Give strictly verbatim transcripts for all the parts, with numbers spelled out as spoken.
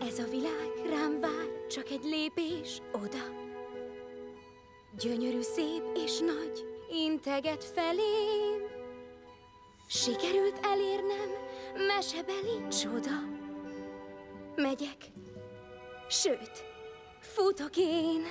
Ez a világ rám vár, csak egy lépés oda. Gyönyörű, szép és nagy, integet felém. Sikerült elérnem, mesebeli csoda. Megyek, sőt, futok én.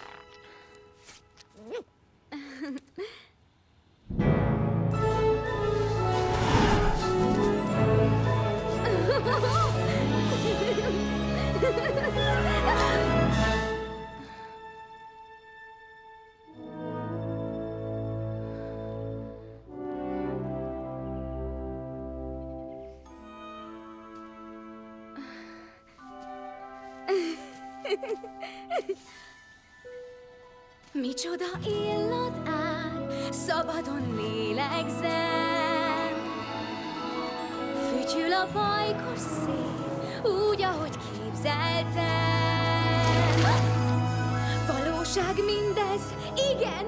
Micsoda illatár, szabadon lélegzem. Fütyül a pajkos szél, úgy, ahogy képzeltem. Valóság mindez, igen,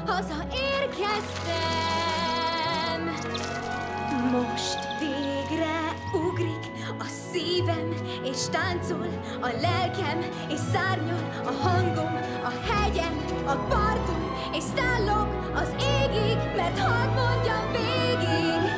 hazaérkeztem. Most végre ugrik a szívem, és táncol a lelkem, és szárnyal a hangom a hegyen, a parton, és szállok az égig, mert hadd mondjam végig.